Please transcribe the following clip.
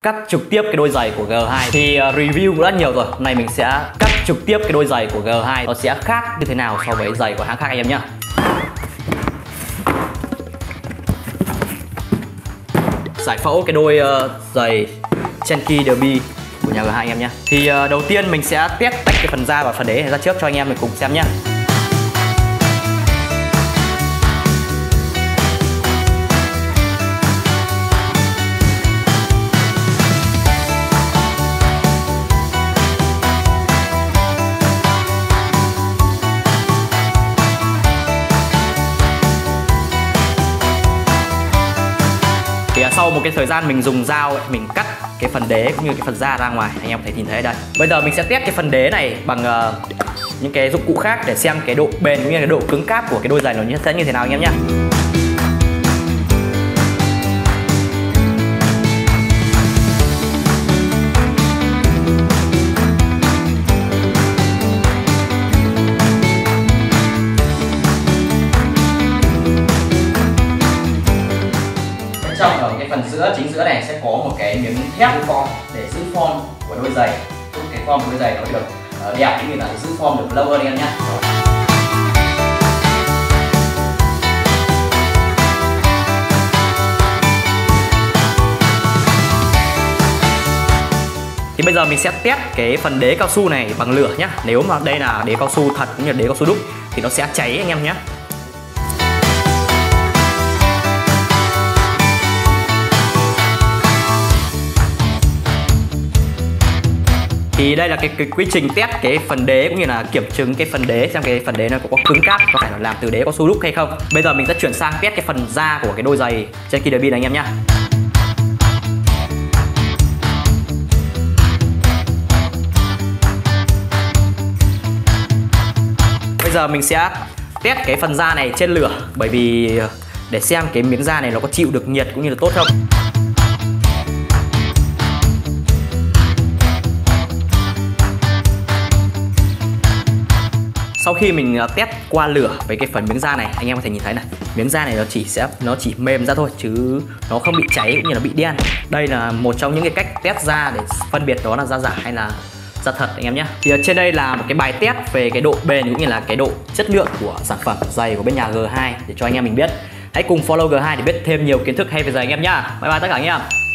cắt trực tiếp cái đôi giày của G2. Thì review cũng đã nhiều rồi. Hôm nay mình sẽ cắt trực tiếp cái đôi giày của G2. Nó sẽ khác như thế nào so với giày của hãng khác anh em nhá. Giải phẫu cái đôi giày Chenky Derby của nhà G2 anh em nhé. Thì đầu tiên mình sẽ test tách cái phần da và phần đế này ra trước cho anh em mình cùng xem nhé. Thì sau một cái thời gian mình dùng dao ấy, mình cắt cái phần đế cũng như cái phần da ra ngoài, anh em có thể nhìn thấy ở đây. Bây giờ mình sẽ test cái phần đế này bằng những cái dụng cụ khác để xem cái độ bền cũng như cái độ cứng cáp của cái đôi giày nó sẽ như thế nào anh em nhé. Trong ở cái phần giữa, chính giữa này sẽ có một cái miếng thép form để giữ form của đôi giày, giúp cái form của đôi giày nó được đẹp cũng như là giữ form được lâu hơn anh em nhé. Thì bây giờ mình sẽ test cái phần đế cao su này bằng lửa nhé. Nếu mà đây là đế cao su thật cũng như là đế cao su đúc thì nó sẽ cháy anh em nhé. Thì đây là cái quy trình test cái phần đế cũng như là kiểm chứng cái phần đế xem cái phần đế nó có cứng cáp, có phải là làm từ đế cao su đúc hay không. Bây giờ mình sẽ chuyển sang test cái phần da của cái đôi giày Chenky Derby này anh em nhé. Bây giờ mình sẽ test cái phần da này trên lửa, bởi vì để xem cái miếng da này nó có chịu được nhiệt cũng như là tốt không. Sau khi mình test qua lửa với cái phần miếng da này, anh em có thể nhìn thấy này, miếng da này nó chỉ mềm ra thôi chứ nó không bị cháy cũng như là bị đen. Đây là một trong những cái cách test da để phân biệt đó là da giả hay là da thật anh em nhé. Thì trên đây là một cái bài test về cái độ bền cũng như là cái độ chất lượng của sản phẩm giày của bên nhà G2 để cho anh em mình biết. Hãy cùng follow G2 để biết thêm nhiều kiến thức hay về giày anh em nhá. Bye bye tất cả anh em.